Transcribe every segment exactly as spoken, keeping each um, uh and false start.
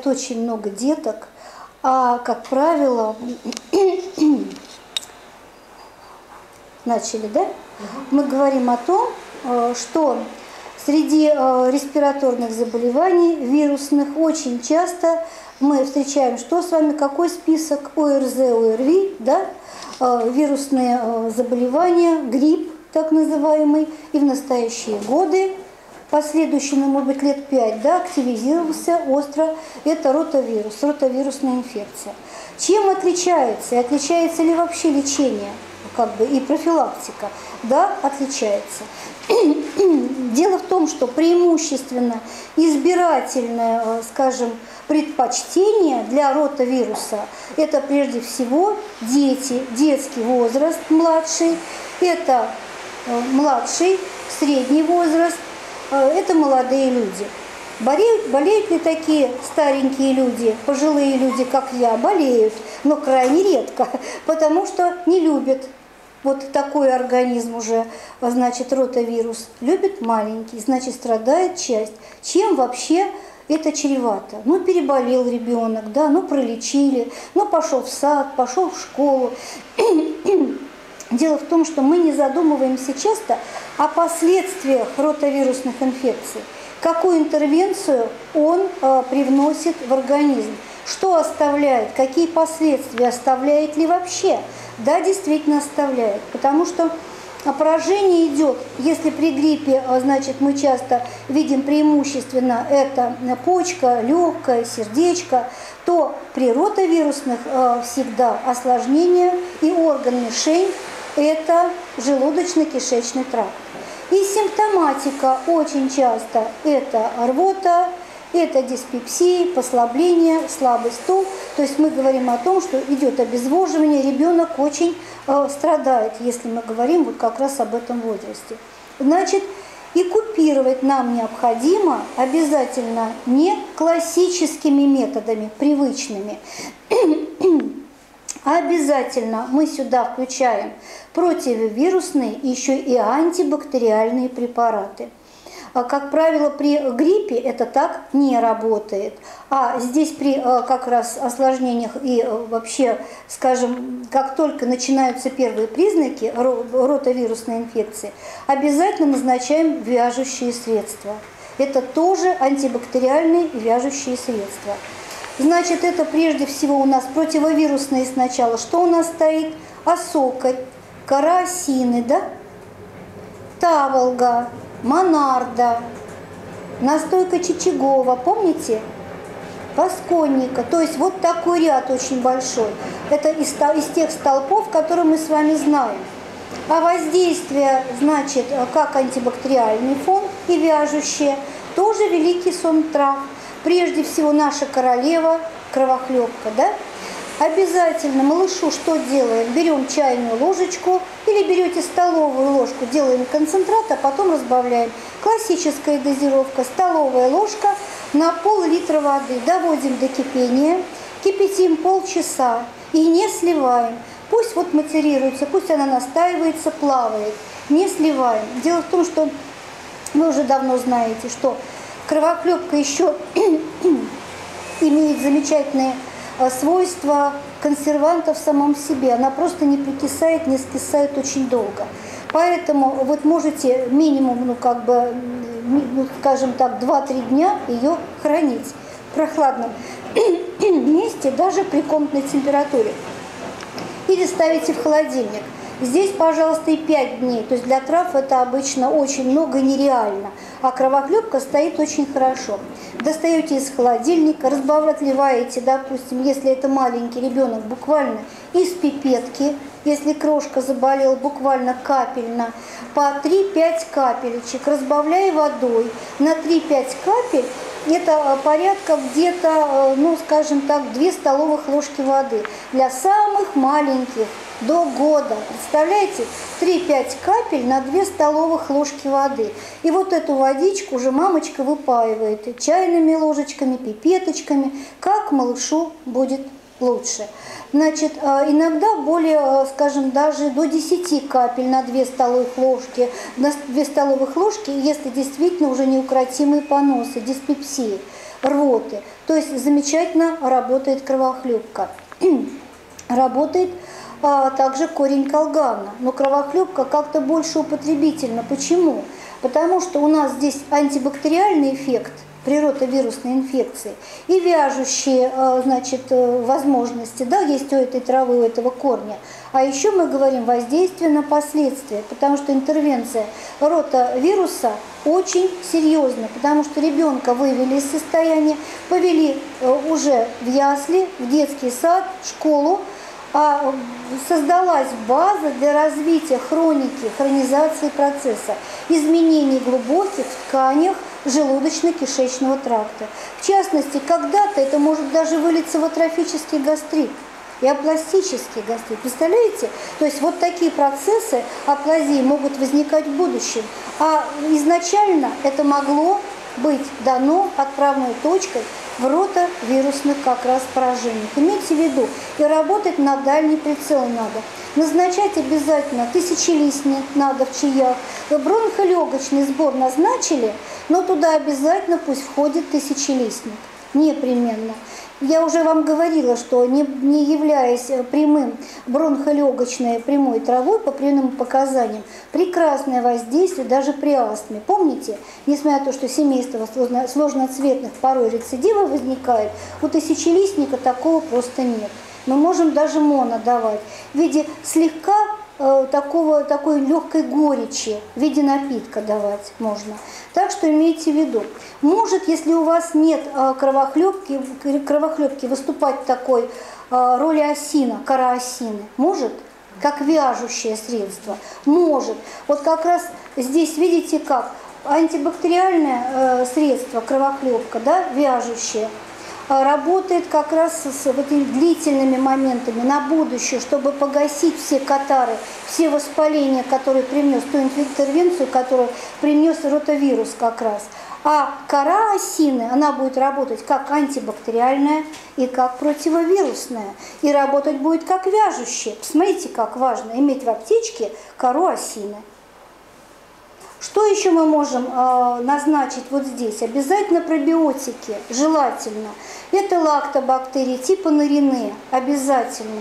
очень много деток, а, как правило, начали, да? Мы говорим о том, что среди респираторных заболеваний, вирусных, очень часто мы встречаем, что с вами, какой список? ОРЗ, ОРВИ, да? Вирусные заболевания, грипп так называемый, и в настоящие годы, последующие, ну, может быть, лет пять, да, активизировался остро, это ротавирус, ротавирусная инфекция. Чем отличается? И отличается ли вообще лечение, как бы, и профилактика? Да, отличается. Дело в том, что преимущественно избирательное, скажем, предпочтение для ротавируса – это прежде всего дети, детский возраст младший, это младший, средний возраст, это молодые люди. Болеют, болеют ли такие старенькие люди, пожилые люди, как я, болеют, но крайне редко, потому что не любят. Вот такой организм уже, значит, ротавирус, любит маленький, значит, страдает часть. Чем вообще это чревато? Ну, переболел ребенок, да, ну, пролечили, ну, пошел в сад, пошел в школу. Дело в том, что мы не задумываемся часто о последствиях ротавирусных инфекций. Какую интервенцию он э, привносит в организм? Что оставляет? Какие последствия? Оставляет ли вообще? Да, действительно оставляет. Потому что поражение идет, если при гриппе, значит, мы часто видим преимущественно это почка, легкое, сердечко, то при ротавирусных э, всегда осложнения и орган мишень – это желудочно-кишечный тракт. И симптоматика очень часто это рвота, это диспепсия, послабление, слабый стул. То есть мы говорим о том, что идет обезвоживание, ребенок очень э, страдает, если мы говорим вот как раз об этом возрасте. Значит, и купировать нам необходимо обязательно не классическими методами, привычными, а обязательно мы сюда включаем противовирусные, еще и антибактериальные препараты. Как правило, при гриппе это так не работает, а здесь при как раз осложнениях и вообще, скажем, как только начинаются первые признаки ротавирусной инфекции, обязательно назначаем вяжущие средства. Это тоже антибактериальные вяжущие средства. Значит, это прежде всего у нас противовирусные сначала. Что у нас стоит? Осокорь, кора осины, да? Таволга, монарда, настойка чичагова, помните? Пасконника. То есть вот такой ряд очень большой. Это из, из тех столпов, которые мы с вами знаем. А воздействие, значит, как антибактериальный фон и вяжущее, тоже великий сон трав. Прежде всего наша королева, кровохлебка, да? Обязательно малышу что делаем? Берем чайную ложечку или берете столовую ложку, делаем концентрат, а потом разбавляем. Классическая дозировка, столовая ложка на пол-литра воды. Доводим до кипения, кипятим полчаса и не сливаем. Пусть вот материруется, пусть она настаивается, плавает, не сливаем. Дело в том, что вы уже давно знаете, что кровохлебка еще имеет замечательные свойства консерванта в самом себе. Она просто не прикисает, не скисает очень долго. Поэтому вот можете минимум, ну как бы, ну, скажем так, два-три дня ее хранить в прохладном месте, даже при комнатной температуре. Или ставите в холодильник. Здесь, пожалуйста, и пять дней. То есть для трав это обычно очень много, нереально. А кровохлебка стоит очень хорошо. Достаете из холодильника, разбавляете, допустим, если это маленький ребенок, буквально из пипетки, если крошка заболела, буквально капельно, по три-пять капелечек, разбавляя водой. На три-пять капель это порядка где-то, ну, скажем так, две столовых ложки воды. Для самых маленьких до года. Представляете? три-пять капель на две столовых ложки воды. И вот эту водичку уже мамочка выпаивает чайными ложечками, пипеточками, как малышу будет лучше. Значит, иногда более, скажем, даже до десяти капель на две столовых ложки, на две столовых ложки, если действительно уже неукротимые поносы, диспепсии. рвоты. То есть замечательно работает кровохлебка. Работает а, также корень колгана. Но кровохлебка как-то больше употребительна. Почему? Потому что у нас здесь антибактериальный эффект при ротовирусной инфекции и вяжущие, значит, возможности, да, есть у этой травы, у этого корня. А еще мы говорим воздействие на последствия, потому что интервенция ротавируса очень серьезна, потому что ребенка вывели из состояния, повели уже в ясли, в детский сад, в школу, а создалась база для развития хроники, хронизации процесса, изменений глубоких в тканях желудочно-кишечного тракта. В частности, когда-то это может даже вылиться в атрофический гастрит и апластический гастрит. Представляете? То есть вот такие процессы аплазии могут возникать в будущем. А изначально это могло быть дано отправной точкой в ротовирусных как раз поражениях. Имейте в виду, и работать на дальний прицел надо. Назначать обязательно тысячелистник надо в чаях. Бронхолегочный сбор назначили, но туда обязательно пусть входит тысячелистник. Непременно. Я уже вам говорила, что не, не являясь прямым бронхолегочной прямой травой по прямым показаниям, прекрасное воздействие даже при астме. Помните, несмотря на то, что семейство сложно, сложноцветных порой рецидивов возникает, у тысячелистника такого просто нет. Мы можем даже моно давать в виде слегка э, такого, такой легкой горечи, в виде напитка давать можно. Так что имейте в виду. Может, если у вас нет э, кровохлебки, кровохлебки, выступать в такой э, роли осина, кора осины? Может? Как вяжущее средство? Может. Вот как раз здесь видите как? Антибактериальное э, средство, кровохлебка, да, вяжущее, работает как раз с вот этими длительными моментами на будущее, чтобы погасить все катары, все воспаления, которые принес, ту интервенцию, которую принес ротавирус как раз. А кора осины, она будет работать как антибактериальная и как противовирусная. И работать будет как вяжущая. Посмотрите, как важно иметь в аптечке кору осины. Что еще мы можем э, назначить вот здесь? Обязательно пробиотики, желательно. Это лактобактерии типа Нарине, обязательно.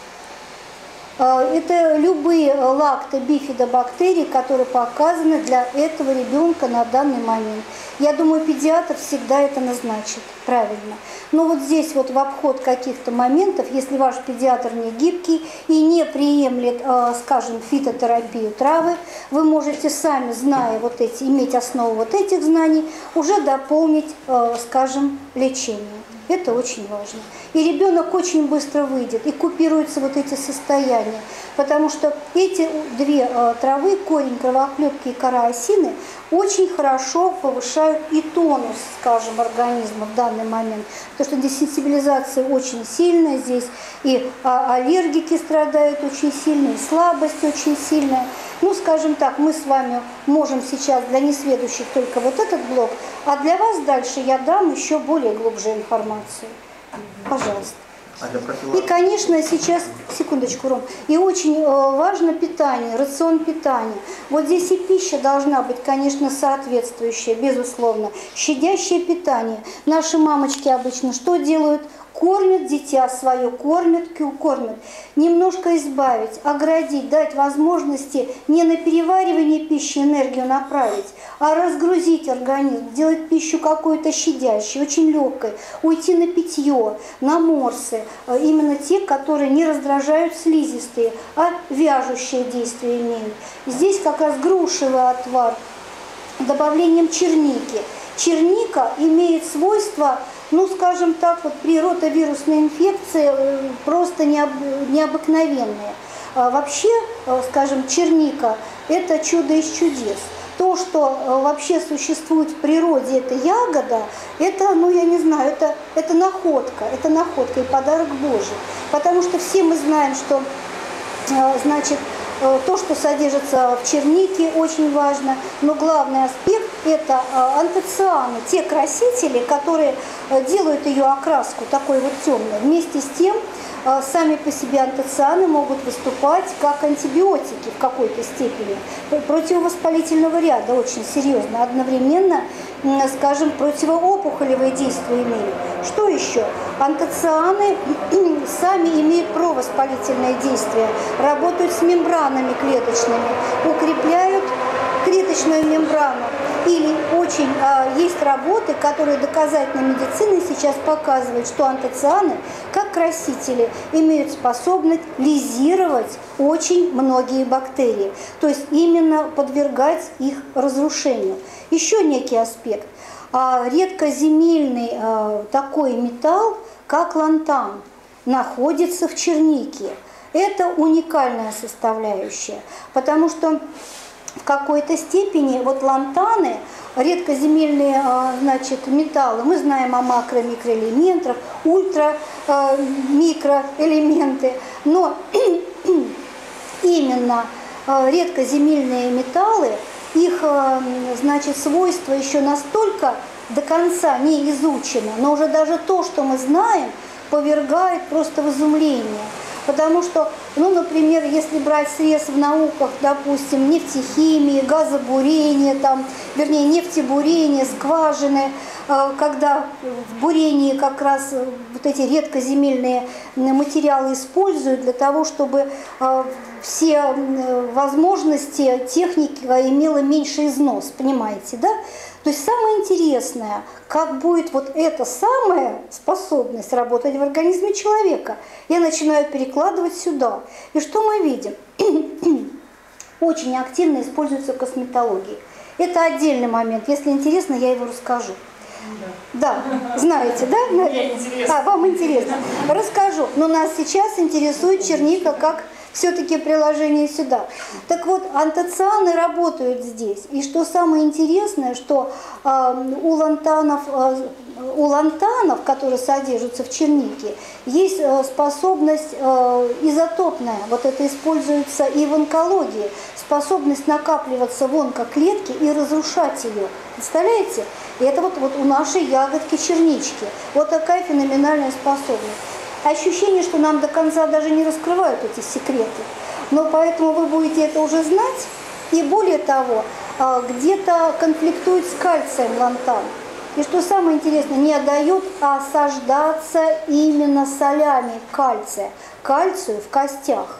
Э, это любые лактобифидобактерии, которые показаны для этого ребенка на данный момент. Я думаю, педиатр всегда это назначит, правильно. Но вот здесь вот в обход каких-то моментов, если ваш педиатр не гибкий и не приемлет, э, скажем, фитотерапию травы, вы можете сами, зная вот эти, иметь основу вот этих знаний, уже дополнить, э, скажем, лечение. Это очень важно. И ребенок очень быстро выйдет, и купируются вот эти состояния. Потому что эти две э, травы, корень кровохлебки и кора осины, очень хорошо повышают и тонус, скажем, организма в данный момент. Потому что десенсибилизация очень сильная здесь, и а, аллергики страдают очень сильно, и слабость очень сильная. Ну, скажем так, мы с вами можем сейчас для несведущих только вот этот блок, а для вас дальше я дам еще более глубже информацию. Пожалуйста. И, конечно, сейчас, секундочку, Ром, и очень э, важно питание, рацион питания. Вот здесь и пища должна быть, конечно, соответствующая, безусловно. Щадящее питание. Наши мамочки обычно что делают? Кормят дитя свое, кормят, кормят. Немножко избавить, оградить, дать возможности не на переваривание пищи энергию направить, а разгрузить организм, сделать пищу какую-то щадящей, очень легкой, уйти на питье, на морсы, именно те, которые не раздражают слизистые, а вяжущее действие имеют. Здесь как раз грушевый отвар, добавлением черники. Черника имеет свойство, ну, скажем так, вот при ротовирусной инфекции просто необ, необыкновенные. А вообще, скажем, черника – это чудо из чудес. То, что вообще существует в природе, это ягода, это, ну, я не знаю, это, это находка, это находка и подарок Божий. Потому что все мы знаем, что, значит, то, что содержится в чернике, очень важно, но главный аспект – это антоцианы, те красители, которые делают ее окраску такой вот темной. Вместе с тем, сами по себе антоцианы могут выступать как антибиотики в какой-то степени, противовоспалительного ряда очень серьезно, одновременно, скажем, противоопухолевое действие имеют. Что еще? Антоцианы сами имеют провоспалительное действие, работают с мембранами клеточными, укрепляют клеточную мембрану. Или очень а, есть работы, которые доказательной медициной сейчас показывают, что антоцианы, как красители, имеют способность лизировать очень многие бактерии, то есть именно подвергать их разрушению. Еще некий аспект. А, редкоземельный а, такой металл, как лантан, находится в чернике. Это уникальная составляющая, потому что в какой-то степени вот лантаны, редкоземельные, значит, металлы, мы знаем о макро- и микроэлементах, ультра-микроэлементы, но именно редкоземельные металлы, их, значит, свойства еще настолько до конца не изучены, но уже даже то, что мы знаем, повергает просто в изумление. Потому что, ну, например, если брать срез в науках, допустим, нефтехимии, газобурение, там, вернее, нефтебурение, скважины, когда в бурении как раз вот эти редкоземельные материалы используют для того, чтобы все возможности техника имела меньший износ, понимаете, да? То есть самое интересное, как будет вот эта самая способность работать в организме человека, я начинаю перекладывать сюда. И что мы видим? Очень активно используется в косметологии. Это отдельный момент. Если интересно, я его расскажу. Да, да, знаете, да? Мне интересно. А, вам интересно. Расскажу. Но нас сейчас интересует черника как все-таки приложение сюда. Так вот, антоцианы работают здесь. И что самое интересное, что э, у лантанов, э, у лантанов, которые содержатся в чернике, есть э, способность э, изотопная. Вот это используется и в онкологии. Способность накапливаться в онкоклетке и разрушать ее. Представляете? И это вот, вот у нашей ягодки чернички. Вот такая феноменальная способность. Ощущение, что нам до конца даже не раскрывают эти секреты. Но поэтому вы будете это уже знать. И более того, где-то конфликтует с кальцием лантан. И что самое интересное, не дает осаждаться именно солями кальция, кальцию в костях,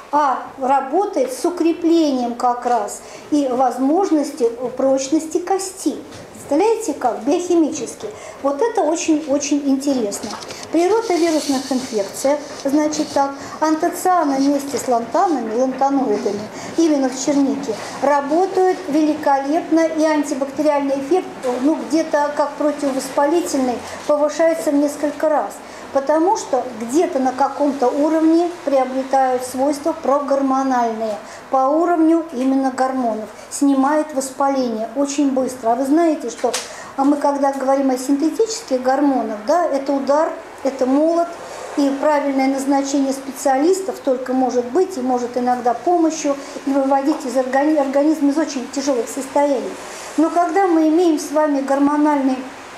а работает с укреплением как раз и возможности прочности кости. Представляете как? Биохимически. Вот это очень-очень интересно. При ротовирусных инфекциях, значит так, антоцианы вместе с лантанами, лантаноидами, именно в чернике, работают великолепно, и антибактериальный эффект, ну, где-то как противовоспалительный, повышается в несколько раз. Потому что где-то на каком-то уровне приобретают свойства прогормональные, по уровню именно гормонов, снимает воспаление очень быстро. А вы знаете, что мы когда говорим о синтетических гормонах, да, это удар, это молот, и правильное назначение специалистов только может быть, и может иногда помощью, и выводить из органи- организма из очень тяжелых состояний. Но когда мы имеем с вами гормональный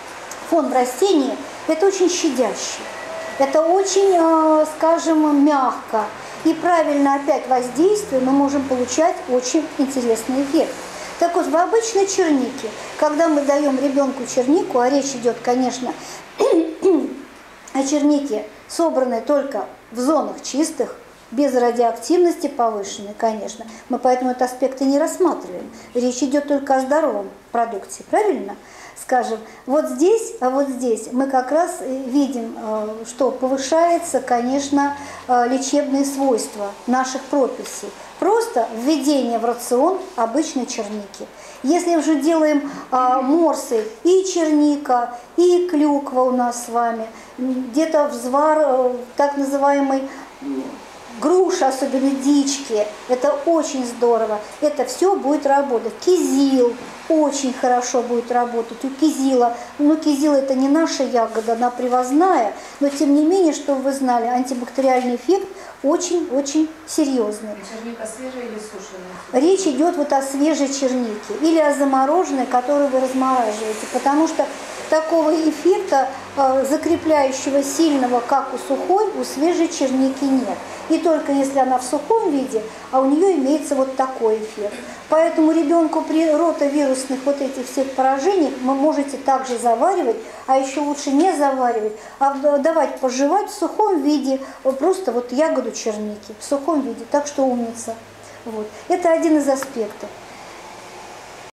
фон в растении, это очень щадящий. Это очень, скажем, мягко. И правильно опять воздействуя, мы можем получать очень интересный эффект. Так вот, в обычной чернике, когда мы даем ребенку чернику, а речь идет, конечно, о чернике, собранной только в зонах чистых, без радиоактивности повышенной, конечно, мы поэтому этот аспект и не рассматриваем. Речь идет только о здоровом продукте, правильно? Скажем, вот здесь, а вот здесь мы как раз видим, что повышается, конечно, лечебные свойства наших прописей. Просто введение в рацион обычной черники. Если уже делаем морсы и черника, и клюква у нас с вами, где-то взвар, так называемый груши, особенно дички, это очень здорово. Это все будет работать. Кизил очень хорошо будет работать. У кизила, ну кизил это не наша ягода, она привозная, но тем не менее, чтобы вы знали, антибактериальный эффект очень-очень серьезный. Черника свежая или сушеная? Речь идет вот о свежей чернике или о замороженной, которую вы размораживаете, потому что такого эффекта э, закрепляющего сильного, как у сухой, у свежей черники нет. И только если она в сухом виде, а у нее имеется вот такой эффект. Поэтому ребенку при ротовирусных вот этих всех поражениях вы можете также заваривать, а еще лучше не заваривать, а давать пожевать в сухом виде, просто вот ягоду черники, в сухом виде. Так что умница. Вот. Это один из аспектов.